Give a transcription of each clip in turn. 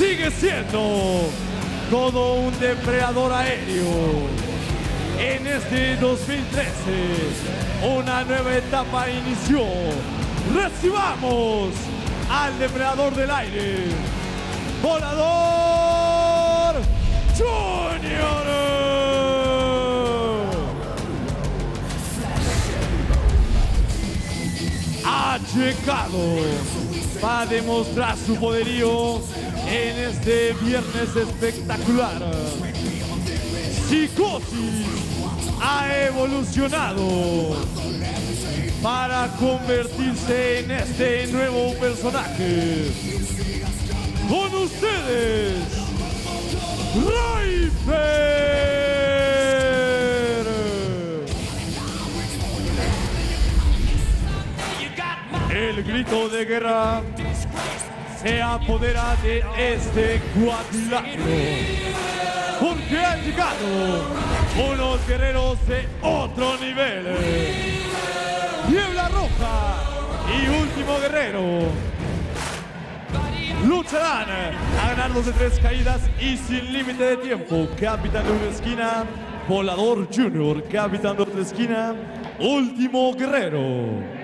sigue siendo todo un depredador aéreo. En este 2013, una nueva etapa inició. Recibamos al depredador del aire, Volador Junior. Ha llegado para demostrar su poderío en este viernes espectacular. Psicosis ha evolucionado para convertirse en este nuevo personaje. Con ustedes, Riper. El grito de guerra se apodera de este cuadrilátero, porque han llegado unos guerreros de otro nivel. Niebla Roja y Último Guerrero lucharán a ganarlos de 3 caídas y sin límite de tiempo. Capitán de una esquina, Volador Junior. Capitán de otra esquina, Último Guerrero.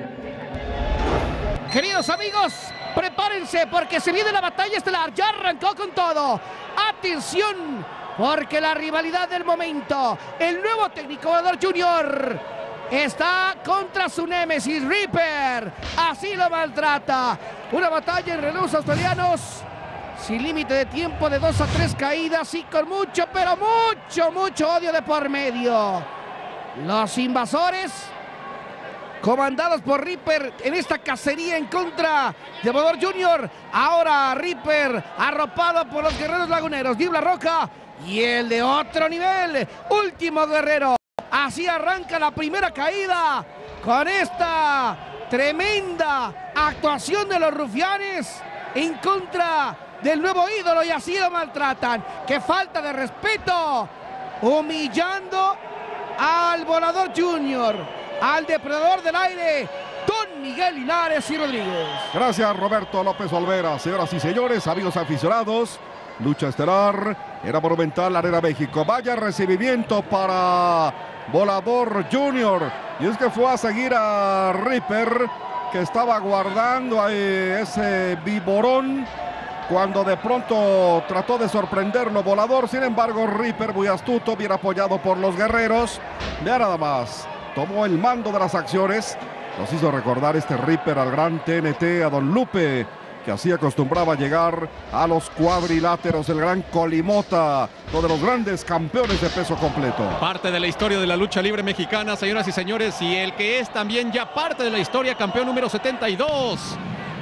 Queridos amigos, prepárense porque se viene la batalla estelar. Ya arrancó con todo. Atención, porque la rivalidad del momento, el nuevo técnico Volador Junior está contra su némesis Reaper. Así lo maltrata. Una batalla en relevos australianos sin límite de tiempo, de 2 a 3 caídas y con mucho, pero mucho odio de por medio. Los invasores, comandados por Reaper en esta cacería en contra de Volador Junior. Ahora Reaper arropado por los guerreros laguneros, Niebla Roja y el de otro nivel, Último Guerrero. Así arranca la primera caída con esta tremenda actuación de los rufianes en contra del nuevo ídolo, y así lo maltratan. ¡Qué falta de respeto! Humillando al Volador Junior, al depredador del aire, Don Miguel Linares y Rodríguez. Gracias, Roberto López Olvera. Señoras y señores, amigos aficionados, lucha estelar, era Monumental, Arena México. Vaya recibimiento para Volador Junior. Y es que fue a seguir a Reaper, que estaba guardando ahí ese viborón, cuando de pronto trató de sorprenderlo Volador. Sin embargo, Reaper, muy astuto, bien apoyado por los guerreros. Vea nada más, tomó el mando de las acciones. Nos hizo recordar este Reaper al gran TNT, a Don Lupe, que así acostumbraba llegar a los cuadriláteros, el gran Colimota, uno de los grandes campeones de peso completo. Parte de la historia de la lucha libre mexicana, señoras y señores, y el que es también ya parte de la historia, campeón número 72.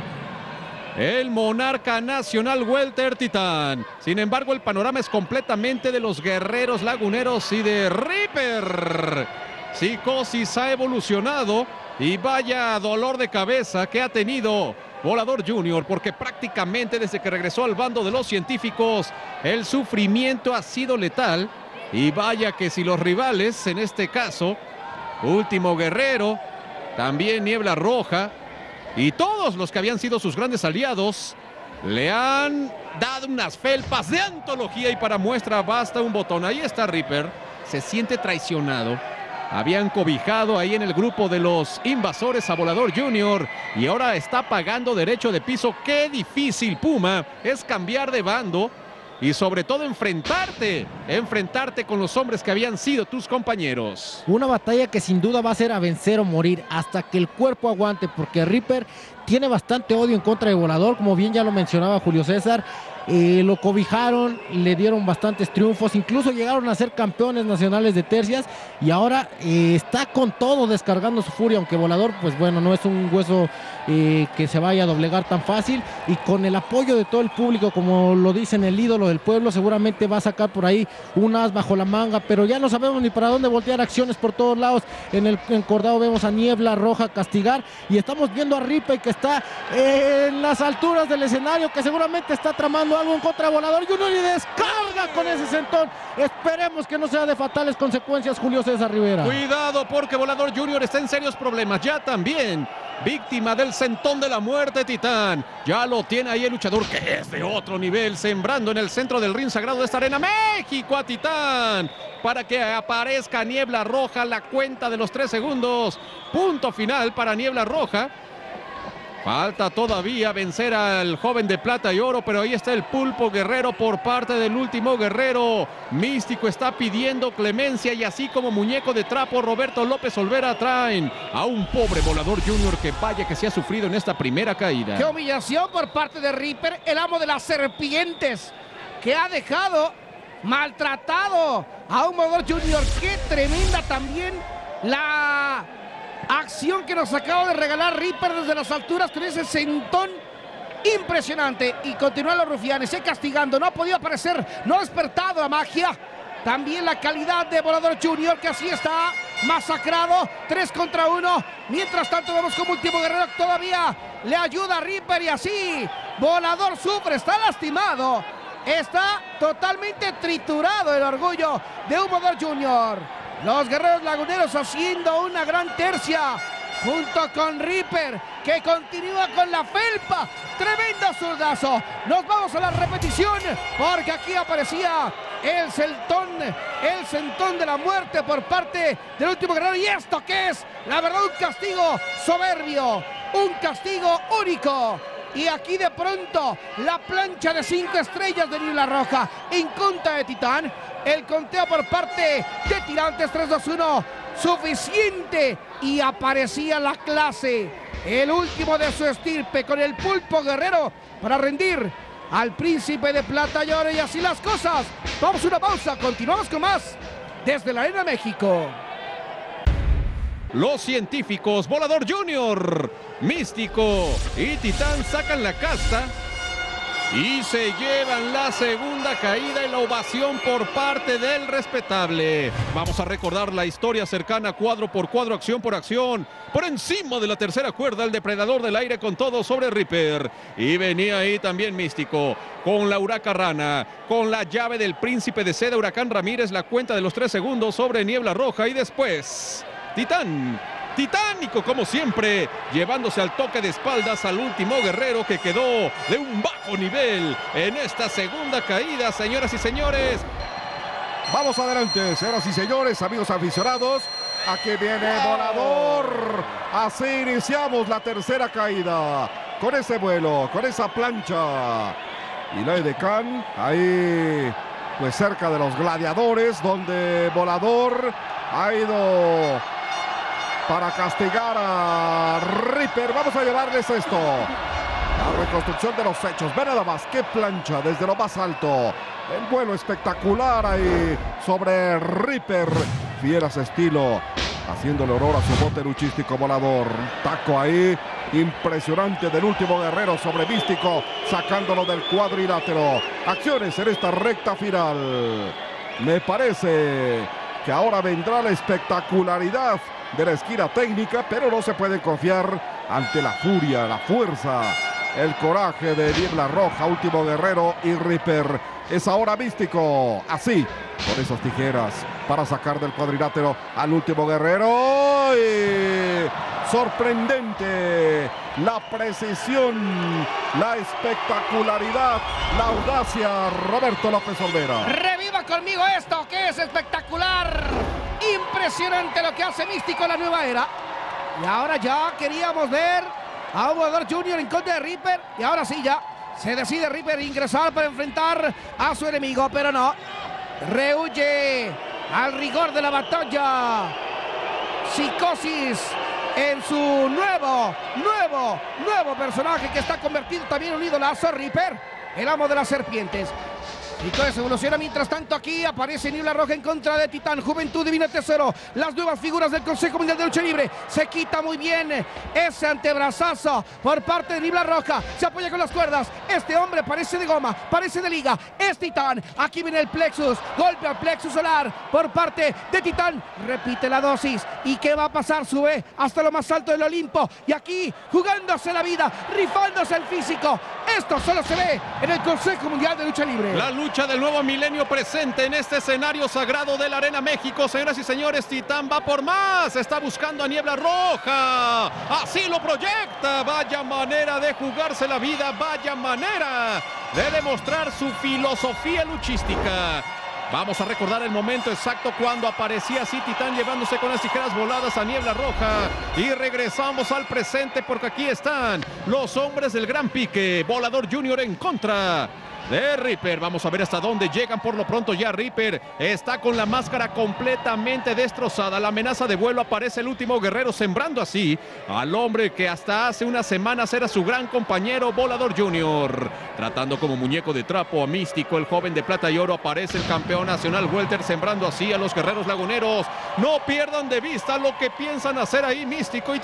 El monarca nacional Welter Titán. Sin embargo, el panorama es completamente de los guerreros laguneros y de Reaper. Psicosis ha evolucionado y vaya dolor de cabeza que ha tenido Volador Junior, porque prácticamente desde que regresó al bando de los científicos, el sufrimiento ha sido letal. Y vaya que si los rivales, en este caso, Último Guerrero, también Niebla Roja, y todos los que habían sido sus grandes aliados, le han dado unas felpas de antología, y para muestra basta un botón. Ahí está Reaper, se siente traicionado. Habían cobijado ahí en el grupo de los invasores a Volador Junior y ahora está pagando derecho de piso. Qué difícil, Puma, es cambiar de bando y sobre todo enfrentarte con los hombres que habían sido tus compañeros. Una batalla que sin duda va a ser a vencer o morir hasta que el cuerpo aguante, porque Reaper tiene bastante odio en contra de Volador, como bien ya lo mencionaba Julio César. Lo cobijaron, le dieron bastantes triunfos, incluso llegaron a ser campeones nacionales de tercias, y ahora está con todo descargando su furia, aunque Volador, pues bueno, no es un hueso que se vaya a doblegar tan fácil, y con el apoyo de todo el público, como lo dicen, el ídolo del pueblo, seguramente va a sacar por ahí un as bajo la manga, pero ya no sabemos ni para dónde voltear. Acciones por todos lados. En el encordado vemos a Niebla Roja castigar, y estamos viendo a Reaper que está en las alturas del escenario, que seguramente está tramando haciendo algo en contra de Volador Junior y descarga con ese sentón. Esperemos que no sea de fatales consecuencias, Julio César Rivera. Cuidado porque Volador Junior está en serios problemas. Ya también víctima del sentón de la muerte, Titán. Ya lo tiene ahí el luchador, que es de otro nivel, sembrando en el centro del ring sagrado de esta arena. México a Titán, para que aparezca Niebla Roja, la cuenta de los 3 segundos. Punto final para Niebla Roja. Falta todavía vencer al joven de plata y oro, pero ahí está el Pulpo Guerrero por parte del último guerrero. Místico está pidiendo clemencia y así como muñeco de trapo, Roberto López Olvera traen a un pobre Volador Junior que vaya que se ha sufrido en esta primera caída. ¡Qué humillación por parte de Ripper, el amo de las serpientes, que ha dejado maltratado a un Volador Junior! ¡Qué tremenda también la acción que nos acaba de regalar Ripper desde las alturas con ese sentón impresionante! Y continúan los rufianes, castigando, no ha podido aparecer, no ha despertado la magia. También la calidad de Volador Junior, que así está masacrado, 3 contra 1. Mientras tanto vemos como último guerrero todavía le ayuda a Ripper y así Volador sufre, está lastimado, está totalmente triturado el orgullo de un Volador Junior. Los guerreros laguneros haciendo una gran tercia junto con Ripper, que continúa con la felpa. Tremendo zurdazo. Nos vamos a la repetición porque aquí aparecía el sentón de la muerte por parte del último guerrero. ¿Y esto qué es? La verdad, un castigo soberbio, un castigo único. Y aquí de pronto la plancha de 5 estrellas de Niebla Roja en contra de Titán. El conteo por parte de Tirantes, 3, 2, 1, suficiente. Y aparecía la clase, el último de su estirpe, con el Pulpo Guerrero para rendir al Príncipe de Plata y Oro. Y así las cosas. Vamos a una pausa, continuamos con más desde la Arena México. Los científicos, Volador Junior, Místico y Titán sacan la casta y se llevan la segunda caída y la ovación por parte del respetable. Vamos a recordar la historia cercana, cuadro por cuadro, acción por acción. Por encima de la tercera cuerda, el depredador del aire con todo sobre Ripper. Y venía ahí también Místico con la Huraca Rana, con la llave del Príncipe de Seda, Huracán Ramírez, la cuenta de los 3 segundos sobre Niebla Roja. Y después Titán, titánico como siempre, llevándose al toque de espaldas al último guerrero que quedó de un bajo nivel en esta segunda caída, señoras y señores. Vamos adelante, señoras y señores, amigos aficionados. Aquí viene Volador. Así iniciamos la tercera caída. Con ese vuelo, con esa plancha. Y la de Khan, ahí pues cerca de los gladiadores, donde Volador ha ido para castigar a Ripper. Vamos a llevarles esto, la reconstrucción de los hechos. Ve nada más, qué plancha desde lo más alto. El vuelo espectacular ahí sobre Ripper. Fieras estilo, haciéndole honor a su bote luchístico Volador. Taco ahí, impresionante del último guerrero sobre Místico, sacándolo del cuadrilátero. Acciones en esta recta final. Me parece que ahora vendrá la espectacularidad de la esquina técnica, pero no se pueden confiar ante la furia, la fuerza, el coraje de Niebla Roja, último guerrero y Ripper. Es ahora Místico, así, con esas tijeras para sacar del cuadrilátero al último guerrero. Y sorprendente la precisión, la espectacularidad, la audacia. Roberto López Olvera. Reviva conmigo esto, que es espectacular. Impresionante lo que hace Místico en la nueva era. Y ahora ya queríamos ver a un Volador Junior en contra de Ripper. Y ahora sí ya se decide Ripper ingresar para enfrentar a su enemigo, pero no. Rehuye al rigor de la batalla. Psicosis en su nuevo personaje, que está convertido también en un idolazo. Ripper, el amo de las serpientes. Y todo se evoluciona. Mientras tanto, aquí aparece Niebla Roja en contra de Titán. Juventud Divina Tesoro. Las nuevas figuras del Consejo Mundial de Lucha Libre. Se quita muy bien ese antebrazazo por parte de Niebla Roja. Se apoya con las cuerdas. Este hombre parece de goma, parece de liga. Es Titán. Aquí viene el plexus. Golpe al plexus solar por parte de Titán. Repite la dosis. ¿Y qué va a pasar? Sube hasta lo más alto del Olimpo. Y aquí, jugándose la vida, rifándose el físico. Esto solo se ve en el Consejo Mundial de Lucha Libre. La lucha del nuevo milenio presente en este escenario sagrado de la Arena México. Señoras y señores, Titán va por más. Está buscando a Niebla Roja. Así lo proyecta. Vaya manera de jugarse la vida. Vaya manera de demostrar su filosofía luchística. Vamos a recordar el momento exacto cuando aparecía así Titán llevándose con las tijeras voladas a Niebla Roja. Y regresamos al presente porque aquí están los hombres del Gran Pique. Volador Junior en contra de Reaper. Vamos a ver hasta dónde llegan. Por lo pronto ya Reaper está con la máscara completamente destrozada. La amenaza de vuelo. Aparece el último guerrero, sembrando así al hombre que hasta hace unas semanas era su gran compañero, Volador Junior. Tratando como muñeco de trapo a Místico, el joven de plata y oro. Aparece el campeón nacional welter, sembrando así a los guerreros laguneros. No pierdan de vista lo que piensan hacer ahí Místico y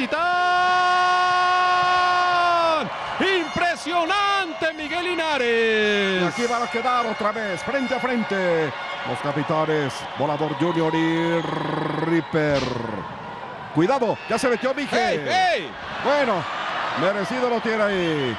Titán. ¡Impresionante, Miguel Linares! Y aquí van a quedar otra vez frente a frente los capitanes Volador Junior y Reaper. Cuidado, ya se metió Miguel. ¡Ey, ey! Bueno, merecido lo tiene ahí.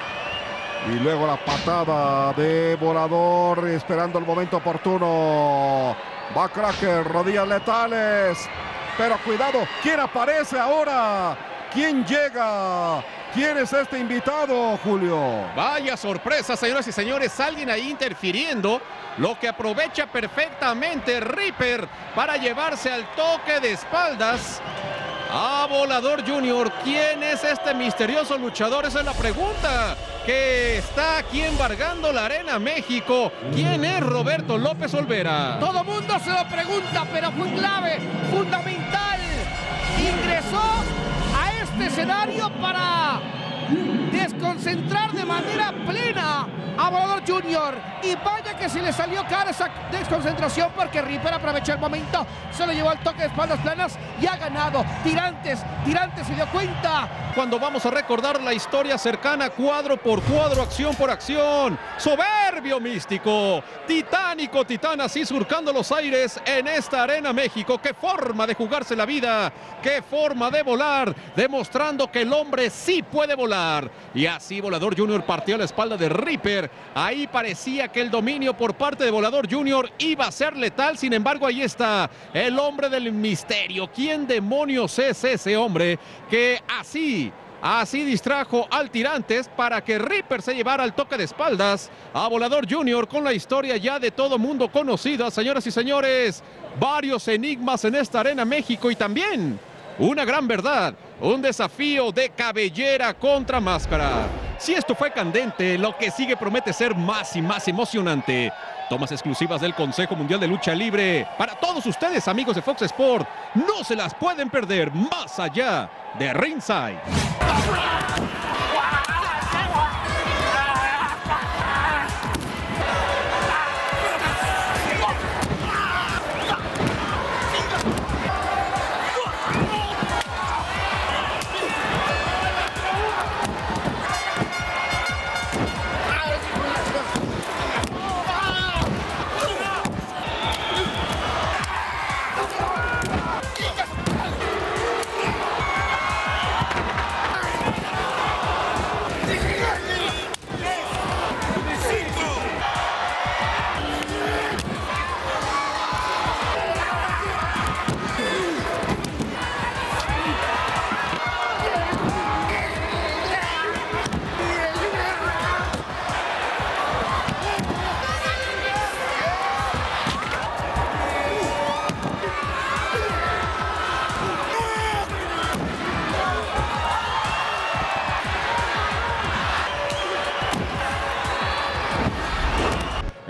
Y luego la patada de Volador, esperando el momento oportuno. Va Cracker, rodillas letales. Pero cuidado, ¿quién aparece ahora? ¿Quién llega? ¿Quién es este invitado, Julio? Vaya sorpresa, señoras y señores. Alguien ahí interfiriendo, lo que aprovecha perfectamente Reaper para llevarse al toque de espaldas a Volador Junior. ¿Quién es este misterioso luchador? Esa es la pregunta que está aquí embargando la Arena México. ¿Quién es Roberto López Olvera? Todo mundo se lo pregunta, pero fue clave, fundamental. Ingresó a este escenario para desconcentrar de manera plena a Volador Junior. Y vaya que se le salió cara esa desconcentración, porque Reaper aprovechó el momento, se lo llevó al toque de espaldas planas y ha ganado. Tirantes se dio cuenta. Cuando vamos a recordar la historia cercana, cuadro por cuadro, acción por acción. Soberbio Místico, titánico Titán, así surcando los aires en esta Arena México. Qué forma de jugarse la vida, qué forma de volar, demostrando que el hombre sí puede volar. Y así Volador Junior partió la espalda de Reaper. Ahí parecía que el dominio por parte de Volador Junior iba a ser letal. Sin embargo, ahí está el hombre del misterio. ¿Quién demonios es ese hombre que así distrajo al Tirantes para que Reaper se llevara al toque de espaldas a Volador Junior, con la historia ya de todo mundo conocida? Señoras y señores, varios enigmas en esta Arena México y también una gran verdad, un desafío de cabellera contra máscara. Si esto fue candente, lo que sigue promete ser más y más emocionante. Tomas exclusivas del Consejo Mundial de Lucha Libre para todos ustedes, amigos de Fox Sport. No se las pueden perder, más allá de Ringside.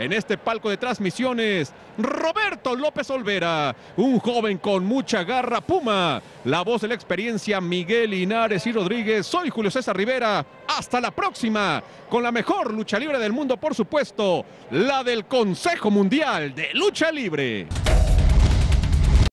en este palco de transmisiones, Roberto López Olvera, un joven con mucha garra Puma, la voz de la experiencia Miguel Linares y Rodríguez. Soy Julio César Rivera, hasta la próxima, con la mejor lucha libre del mundo, por supuesto, la del Consejo Mundial de Lucha Libre.